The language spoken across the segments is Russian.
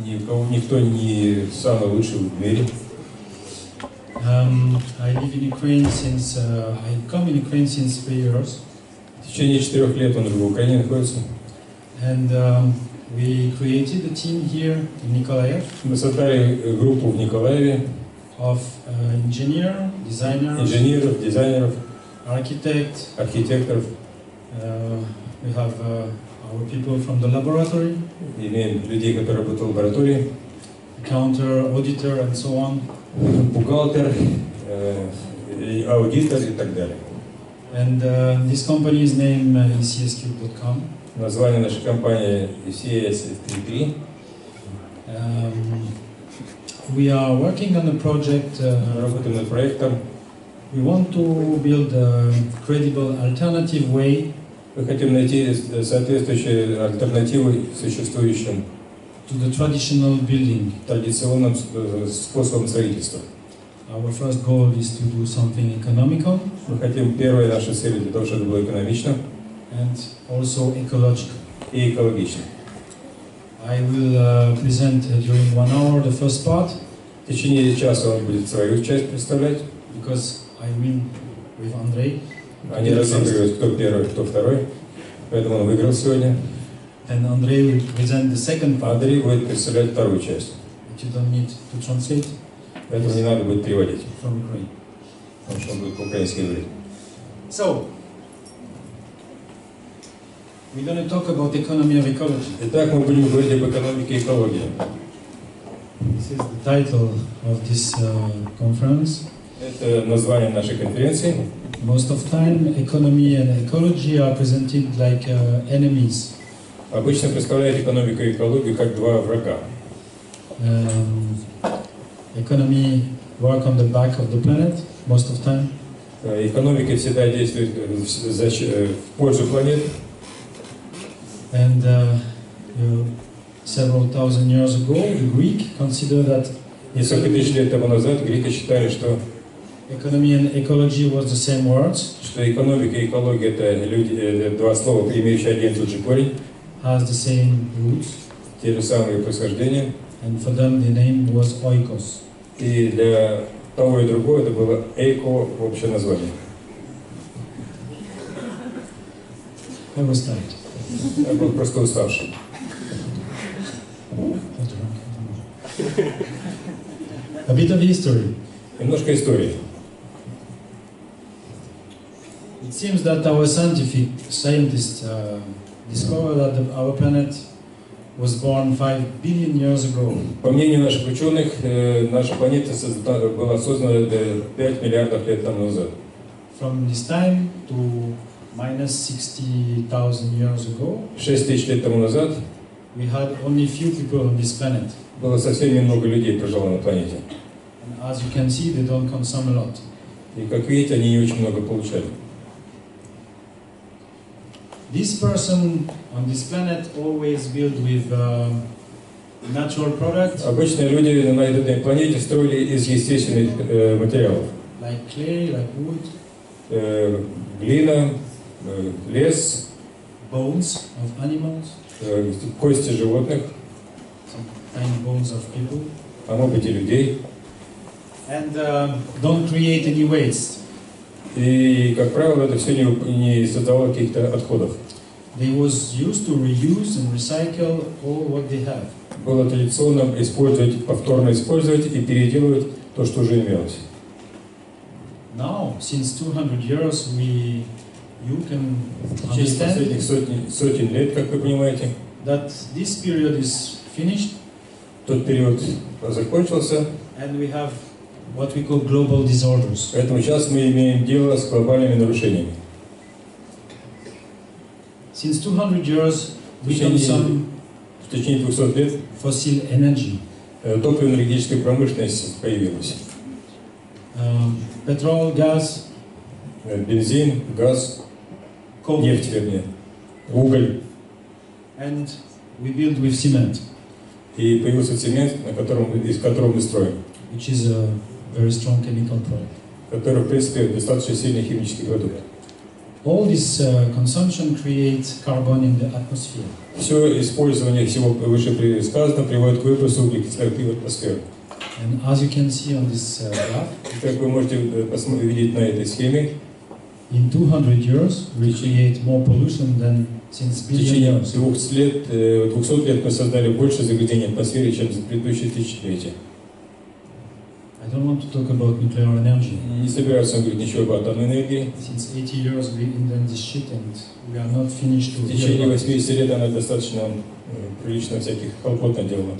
никто не самый лучший в мире. I live in Ukraine since I come in Ukraine since 3 years. В течение 4 лет он уже в Украине находится. And we created a team here in Nikolaev. Мы создали группу в Николаеве. Of инженеров, дизайнеров, архитекторов. We have our people from the laboratory. Имеем людей, которые работают в лаборатории. Accountant, auditor, and so on. Бухгалтер, аудитор и так далее. And this company's name is cscube.com. Название нашей компании CS33. We are working on a project. Работаем над проектом. We want to build a credible alternative way. Мы хотим найти соответствующие альтернативы существующим to the traditional building. Традиционным способом строительства. Our first goal is to do something economical. Мы хотим, первая наша цель для того, чтобы это было экономично. And also ecological. И экологично. I will present during 1 hour the first part. В течение часа он будет свою часть представлять. Because I win with Andrei. Они разыгрывают, кто первый, кто второй. Поэтому он выиграл сегодня. And Andrei will present the second part. Андрей будет представлять вторую часть. But you don't need to translate. Поэтому не надо будет переводить. From Ukraine. Потому что он будет по-украински говорить. So, we're going to talk about economy of ecology. Итак, мы будем говорить об экономике и экологии. This is the title of this conference. Это название нашей конференции. Most of time, economy and ecology are presented like enemies. Обычно представляют экономику и экологию как два врага. Economy work on the back of the planet most of time. Экономика всегда действует в пользу планеты. And several thousand years ago, the Greek considered that несколько тысяч лет тому назад греки считали, что economy and ecology was the same words. Что экономика и экология это два слова, имеющие один и тот же корень. Has the same roots. Те же самые происхождения. And for them the name was oikos. И для того и другого это было эйко, общее название. I was tired. Я был просто уставший. A bit of history. Немножко истории. It seems that our scientists discovered that our planet was born 5 billion years ago. По мнению наших ученых, наша планета была создана 5 миллиардов лет тому назад. From this time to minus 60,000 years ago, 6 тысяч лет тому назад we had only few people on this planet. Было совсем немного людей прожило на планете. And as you can see, they don't consume a lot. И как видите, они не очень много получали. This person on this planet always built with natural products. Обычные люди на этой планете строили из естественных материалов. Like clay, like wood. Глина, лес. Bones of animals. Кости животных. Some tiny bones of people. А может быть и людей. And don't create any waste. И, как правило, это все не создавало каких-то отходов. They was used to reuse and recycle all what they have. Было традиционно использовать, повторно использовать и переделывать то, что уже имелось. Now, since 200 years, you can В течение последних сотен лет, как вы понимаете, that this period is finished. Тот период закончился. And we have what we call global disorders. Поэтому сейчас мы имеем дело с глобальными нарушениями. Since 200 years, we consume в течение 200 лет fossil energy. Топливно-энергетическая промышленность появилась. Petrol, gas, бензин, газ, нефть, вернее, уголь. And we build with cement. И появился цемент, из которого мы строим. Which is a very strong chemical product. Который, в принципе, достаточно сильный химический продукт. All this consumption creates carbon in the atmosphere. Все использование всего вышесказанного приводит к выбросу углекислого в атмосферу. And as you can see on this graph, Как вы можете видеть на этой схеме, in 200 years we create more pollution than since в billion течение years. 200 лет мы создали больше загрязнений атмосферы, чем за предыдущие тысячелетия. I don't want to talk about nuclear energy. Не собираюсь говорить ничего об атомной энергии. Since 80 years we invent this shit and we are not finished to В hear течение about it. 80 лет она достаточно прилично всяких хлопот наделала.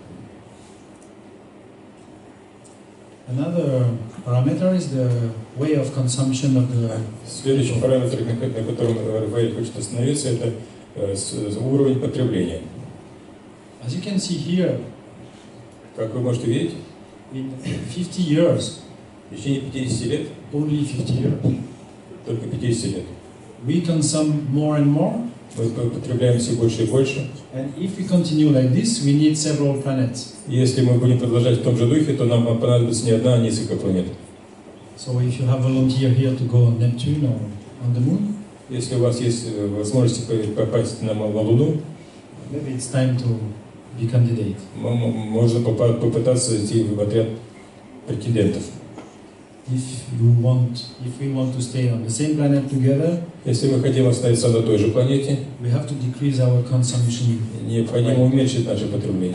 Another parameter is the way of consumption of the Следующий параметр, на котором Рафаэль хочет остановиться, это уровень потребления. As you can see here, Как вы можете видеть, in 50 years, в течение 50 лет, only 50 years, только 50 лет, we consume more and more. мы потребляем все больше и больше. And if we continue like this, we need several planets. Если мы будем продолжать в том же духе, то нам понадобится не одна, а несколько планет. So if you have volunteer here to go on Neptune or on the Moon, Если у вас есть возможность попасть на Луну, maybe it's time to be candidate. можно попытаться идти в отряд претендентов. If we want to stay on the same planet together, Если мы хотим остановиться на той же планете, we have to decrease our consumption. необходимо уменьшить наше потребление.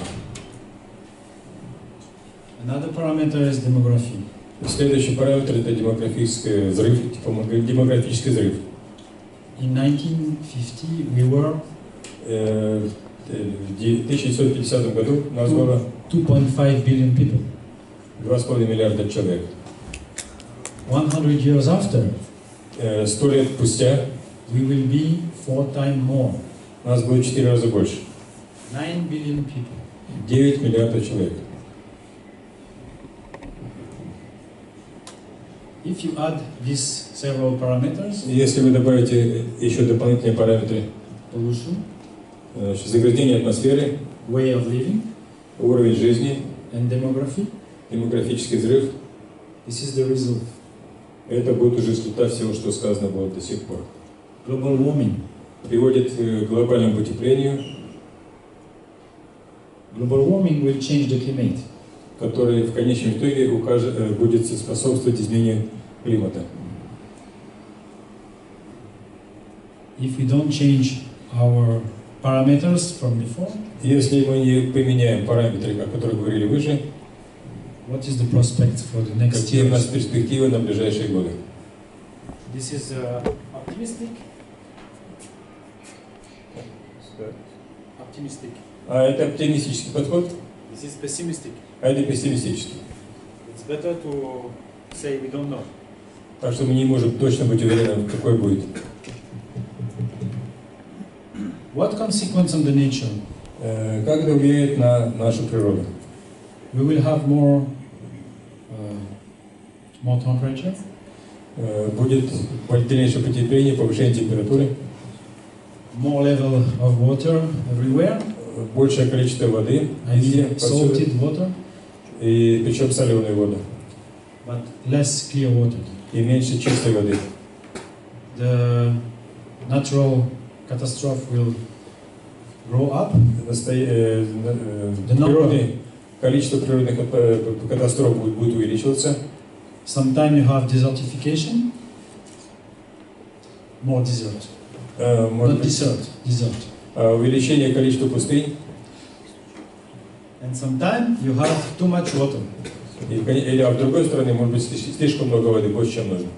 Another parameter is demography. Следующий параметр – это демографический взрыв, демографический взрыв. In 1950, we were В 1950 году у нас было 2.5 billion people. 2,5 миллиарда человек. 100 years after, 100 лет спустя we will be 4 times more. у нас будет в 4 раза больше. 9 billion people. 9 миллиардов человек. If you add these several parameters, Если вы добавите еще дополнительные параметры, pollution, значит, загрязнение атмосферы, way of living, уровень жизни, and demography, демографический взрыв, this is the result. это будет уже результат всего, что сказано было до сих пор. Global warming. Приводит к глобальному потеплению, Global warming will change the climate. который в конечном итоге будет способствовать изменению климата. If we don't change our parameters from before, Если мы не поменяем параметры, о которых говорили выше, what is the prospect for the next какие у нас years? перспективы на ближайшие годы? This is optimistic. Optimistic. А это оптимистический подход, This is pessimistic. а это пессимистический. It's better to say we don't know. Так что мы не можем точно быть уверены, какой будет. What consequence on the nature? Как это влияет на нашу природу? We will have more temperature, Будет дальнейшее потепление, повышение температуры, more level of water everywhere, большее количество воды, везде, повсюду, salted water, и причем соленую воду, but less clear water. и меньше чистой воды. The natural catastrophe will grow up. Природные, количество природных катастроф будет увеличиваться. Sometime you have desertification, more desert. Может Not быть, desert. увеличение количества пустынь, And sometime you have too much water. а с другой стороны, может быть, слишком много воды, больше, чем нужно.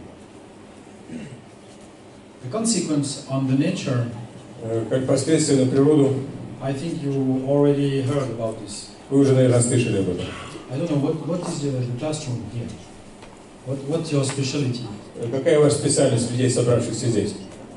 The consequence on the nature, Как последствие на природу, I think you already heard about this. вы уже, наверное, слышали об этом. I don't know, what is the classroom here? What's your specialty? Какая ваша специальность людей, собравшихся здесь?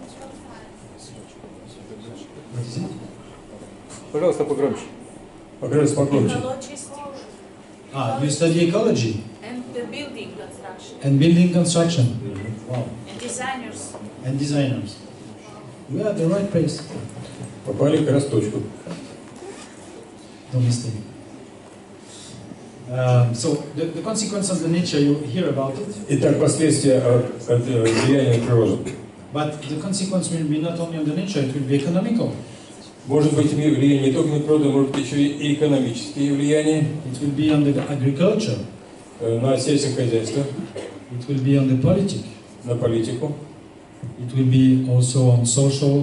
What is it? Пожалуйста, погромче. Погромче. Ecologist You study ecology and the building construction and building construction. Wow. and designers. And designers. We are at the right place. Попали как раз в точку. No mistake. So the consequence of the nature, you hear about it. Итак, последствия от влияния на природу. But the consequence will be not only on the nature, it will be economical. Может быть, влияние не только на природу, может быть еще и экономические влияния It will be on the agriculture. На сельское хозяйство, It will be on the politics. на политику. It will be also on social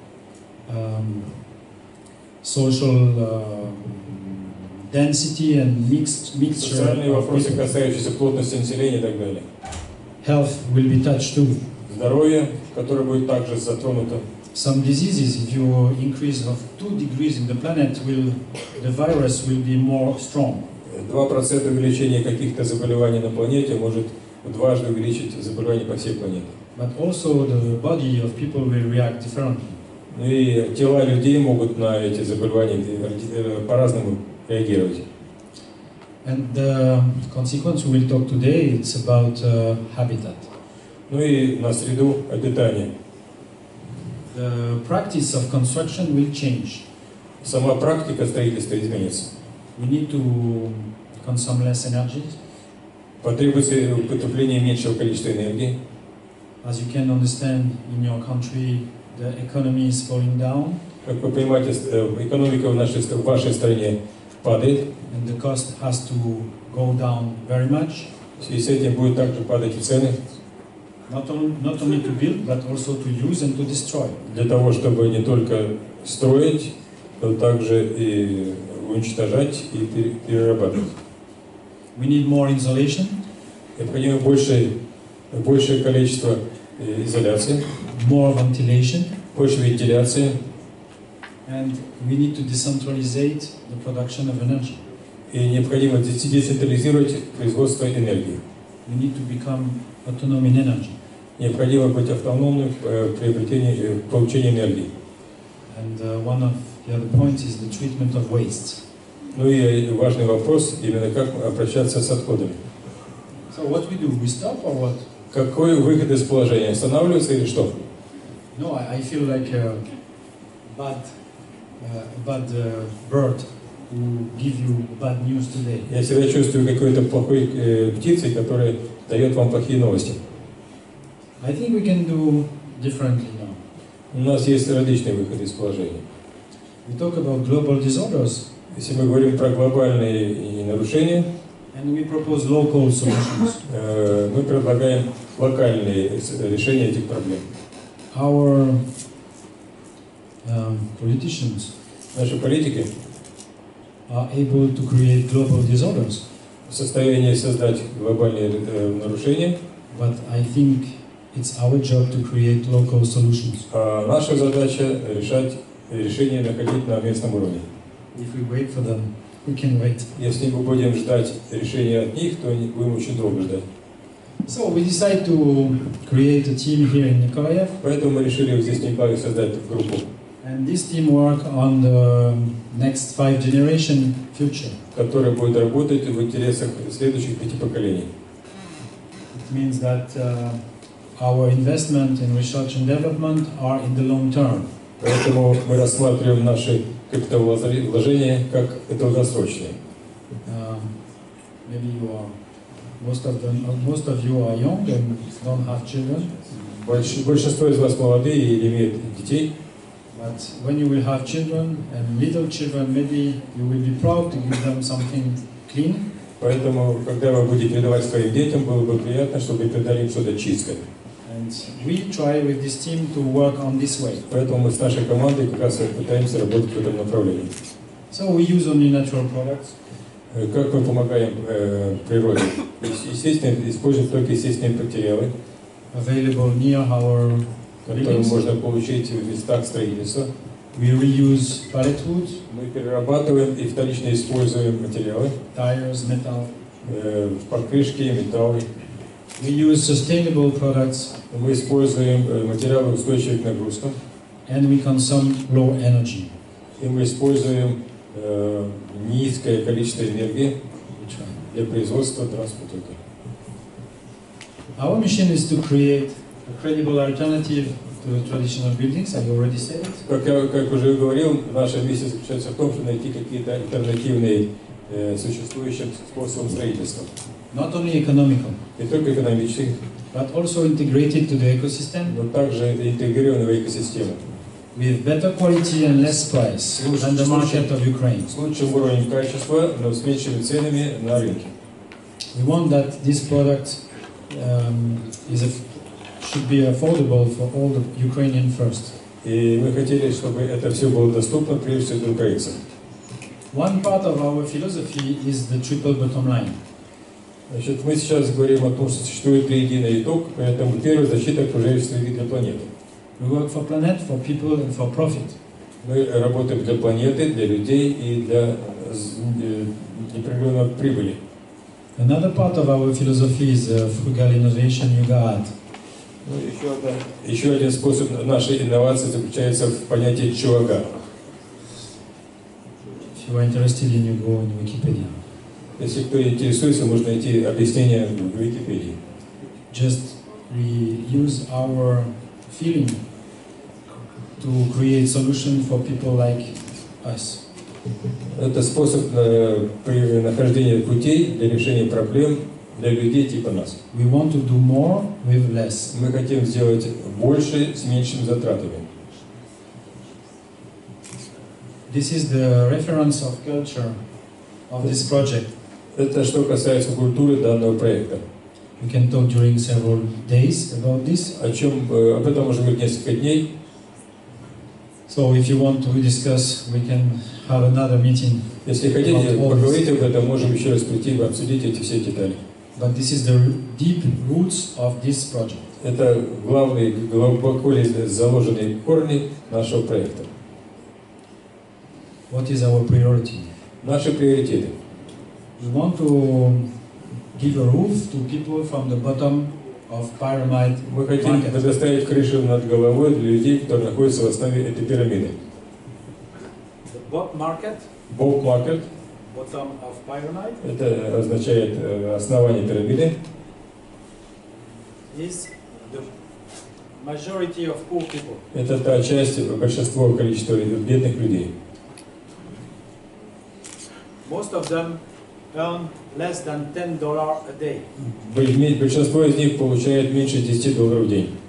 density and mixture Социальные of вопросы, people. касающиеся плотности населения и так далее. Health will be touched too. Здоровье, которое будет также затронуто. Some diseases, if you increase of 2 degrees in the planet, the virus will be more strong. 2% увеличения каких-то заболеваний на планете может дважды увеличить заболевания по всей планете. But also the body of people will react differently. Ну и тела людей могут на эти заболевания по-разному реагировать. And the consequence we will talk today, it's about habitat. Ну и на среду обитания. The practice of construction will change. Сама практика строительства изменится. We need to consume less energy. Потребуется употребление меньшего количества энергии. As you can understand, in your country, the economy is falling down, Как вы понимаете, экономика в вашей стране падает. and the cost has to go down very much. В связи с этим будут также падать и цены Not only to build, but also to use and to destroy. для того, чтобы не только строить, но также и уничтожать и перерабатывать. We need more insulation, Необходимо большее количество изоляции, more ventilation, больше вентиляции, and we need to decentralize the production of energy. и необходимо децентрализировать производство энергии. We need to become autonomous in energy. Необходимо быть автономным в приобретении, в получении энергии. And one of the other points is the treatment of waste. Ну и важный вопрос, именно как обращаться с отходами. So what we do? We stop or what? Какой выход из положения? Останавливаться или что? No, I feel like a bad bird who give you bad news today. Я себя чувствую какой-то плохой птицей, которая дает вам плохие новости. I think we can do differently now. У нас есть различные выходы из положения. We talk about global disorders, Если мы говорим про глобальные нарушения, and we propose local solutions. мы предлагаем локальные решения этих проблем. Our politicians Наши политики are able to create global disorders, в состоянии создать глобальные нарушения, but I think it's our job to create local solutions. а наша задача решать решения находить на местном уровне. If we wait for them, we can wait. Если мы будем ждать решения от них, то будем очень долго ждать. So we decided to create a team here in Nikolaev, Поэтому мы решили вот здесь в Николаеве создать группу, and this team work on the next 5 generation future. которая будет работать в интересах следующих 5 поколений. It means that our investment in research and development are in the long term. Поэтому мы рассматриваем наши капиталовложения как долгосрочные. Maybe most of you are young and don't have children, Большинство из вас молодые или имеют детей, but when you will have children and little children, maybe you will be proud to give them something clean. поэтому, когда вы будете передавать своим детям, было бы приятно, чтобы вы передали им что-то чистое. And we try with this team to work on this way. Поэтому мы с нашей командой как раз пытаемся работать в этом направлении. So we use only natural products. Как мы помогаем природе? Естественно, используем только естественные материалы, Available near our которые buildings. можно получить в местах строительства. We reuse pallet wood, Мы перерабатываем и вторично используем материалы, tires, metal. покрышки, металлы. We use sustainable products, Мы используем материалы, устойчивые к нагрузкам, and we consume low energy. и мы используем низкое количество энергии We try. для производства транспорта. Our mission is to create a credible alternative to the traditional buildings. I already said it. Как уже говорил, наша миссия заключается в том, чтобы найти какие-то альтернативные существующим способам строительства. Not only economical, Не только экономические, but also integrated to the ecosystem но также интегрированы в экосистему. with better quality and less price than the market of Ukraine. С лучшим уровнем качества, но с меньшими ценами на рынке. We want that this product should be affordable for all the Ukrainian first. И мы хотели, чтобы это все было доступно прежде всего для украинцев. One part of our philosophy is the triple bottom line. Значит, мы сейчас говорим о том, что существует единый итог, поэтому первая защита окружающей среды для планеты. We work for planet, for people and for profit. Мы работаем для планеты, для людей и для непрерывной прибыли. Another part of our philosophy is frugal innovation yoga art. Еще один способ нашей инновации заключается в понятии чувага. If you are interested in, you go on Wikipedia. Если кто интересуется, можно найти объяснение в Википедии. Just we use our feeling to create solution for people like us. Это способ при нахождении путей для решения проблем для людей типа нас. We want to do more with less. Мы хотим сделать больше с меньшими затратами. This is the reference of culture of this project. Это что касается культуры данного проекта. We can talk during several days about this. Об этом можно говорить несколько дней. So if you want to discuss, we can have another meeting. Если хотите поговорить об этом, можем еще раз прийти и обсудить эти все детали. But this is the deep roots of this project. Это главные, глубоко заложенные корни нашего проекта. What is our priority? Наши приоритеты. We want to give a roof to people from the bottom of pyramid Мы хотим market. предоставить крышу над головой для людей, которые находятся в основе этой пирамиды. The bottom market, Bulk market bottom of pyramid, – это означает основание пирамиды. is the majority of poor people. Это та часть, большинство количества бедных людей. Most of them earn less than $10 a day. Большинство из них получает меньше $10 в день.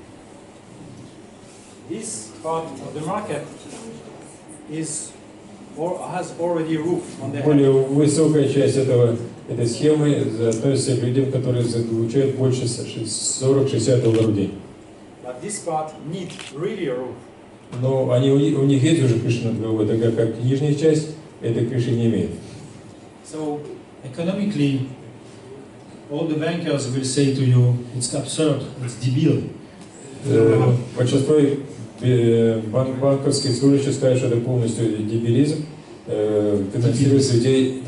This part of the market is or has already roof on their head. Более высокая часть этой схемы относится к людям, которые получают больше $40-60 в день. But this part needs really a roof. Но у них есть уже крыша над головой, тогда как нижняя часть этой крыши не имеет. So economically, all the bankers will say to you, it's absurd, it's дебил. Большинство банковских служащих скажут, что это полностью дебилизм, финансировать людей,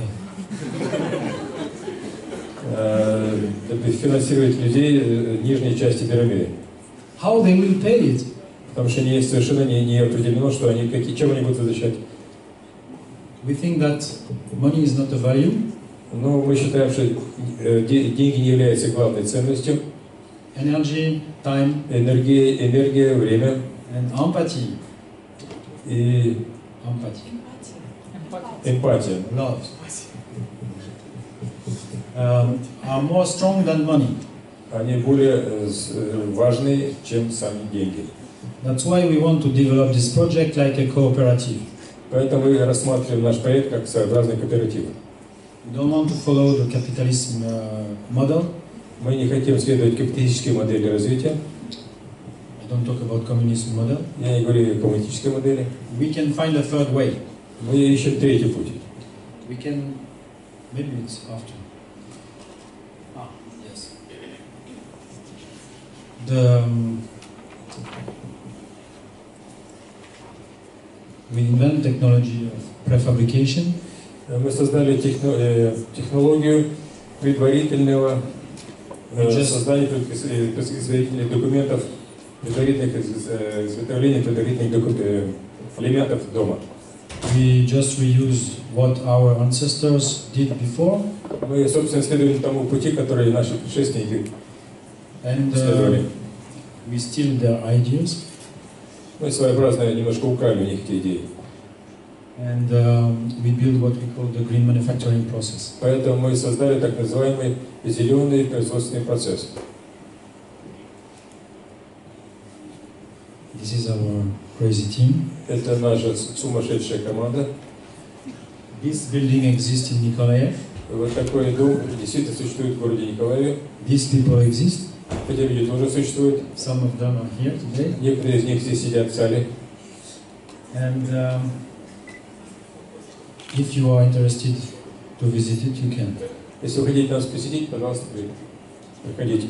нижней части пирамиды. How they will pay it? Потому что совершенно не определено, что чем они будут возвращать. We think that money is not a value. Но мы считаем, что деньги не являются главной ценностью. Energy, time, Энергия, время and empathy. и эмпатия. Love. Are more strong than money. Они более важны, чем сами деньги. That's why we want to develop this project like a cooperative. Поэтому мы рассматриваем наш проект как своеобразный кооператив. We don't want to follow the capitalism model. Мы не хотим следовать капиталистической модели развития. I don't talk about communism model. Я не говорю о коммунистической модели. We can find a third way. Мы ищем третий путь. We can, maybe it's after. Yes. We invent technology of prefabrication. Мы создали технологию предварительного создания предварительных документов, предварительных изготовления предварительных элементов дома. We just reuse what our ancestors did before. Мы, собственно, следуем тому пути, который наши предшественники And следовали. we steal their ideas. Мы своеобразно немножко украли у них эти идеи. And we build what we call the green manufacturing process. Поэтому мы создали так называемый зеленый производственный процесс. This is our crazy team. Это наша сумасшедшая команда. This building exists in Nikolaev. Вот такой дом действительно существует в городе Николаеве. These people exist. Эти люди тоже существуют. Some of them are here today. Некоторые из них здесь сидят в зале. And if you are interested to visit it, you can. Если вы хотите нас посетить, пожалуйста, приходите.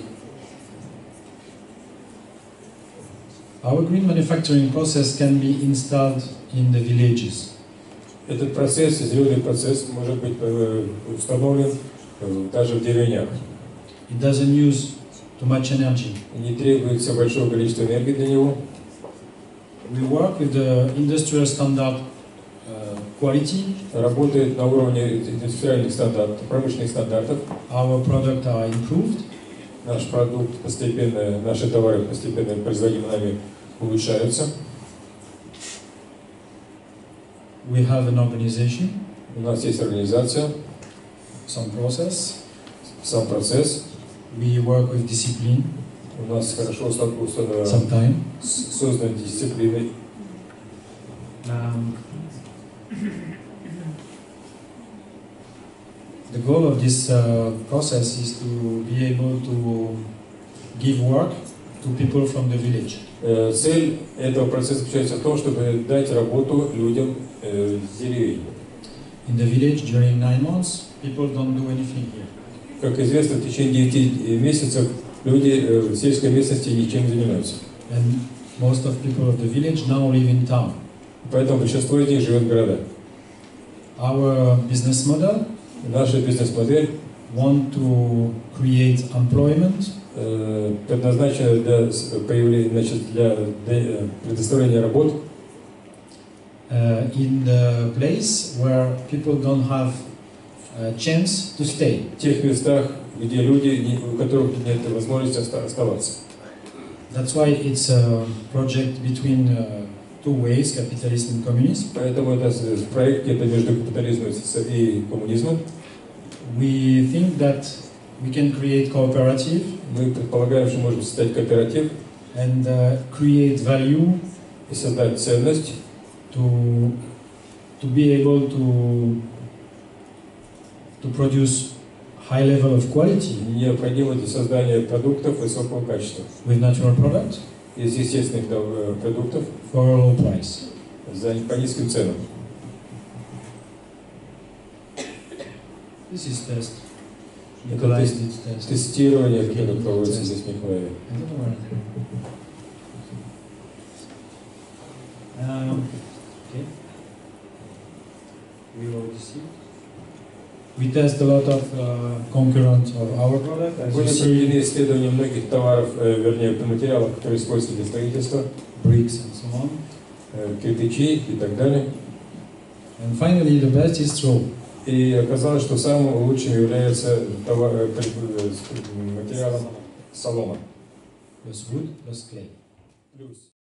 Our green manufacturing process can be installed in the villages. Этот процесс, зеленый процесс, может быть установлен даже в деревнях. It doesn't use too much energy. Не требуется большого количества энергии для него. We work with the industrial standard quality. Работает на уровне индустриальных стандартов, промышленных стандартов. Our products are improved. Наш продукт постепенно, наши товары постепенно производимые нами улучшаются. We have an organization, У нас есть организация, some process. сам процесс. We work with discipline, У нас хорошо some time. создана дисциплина. The goal of this process is to be able to give work to people from the village. Цель этого процесса заключается в том, чтобы дать работу людям с деревень. In the village, during 9 months, people don't do anything here. Как известно, в течение 9 месяцев люди в сельской местности ничем не занимаются. And most of people of the village now live in town. Поэтому большинство из них живет в городах. Our business model Наша бизнес-модель want to create employment предназначена для появления, для предоставления работ in the place where people don't have a chance to stay. в тех местах, где люди, у которых нет возможности оставаться. That's why it's a project between two ways, capitalism and communism. Поэтому это проект это между капитализмом и коммунизмом. We think that we can create cooperative Мы предполагаем, что можем создать кооператив and create value и создать ценность, to be able to produce high level of quality необходимо для создания продуктов высокого качества with natural products из естественных продуктов for a low price. по низким ценам. This is test. Это Nikolai did test. тестирование, которое проводится здесь в Николаеве. I don't know where. Okay. We already see. We test a lot of concurrents of our product. As you Были see, проведены исследования многих товаров, вернее, материалов, которые используются для строительства, bricks and so on. кирпичи и так далее. And finally, the best is straw. И оказалось, что самым лучшим является материалом солома. Plus wood, plus clay. Плюс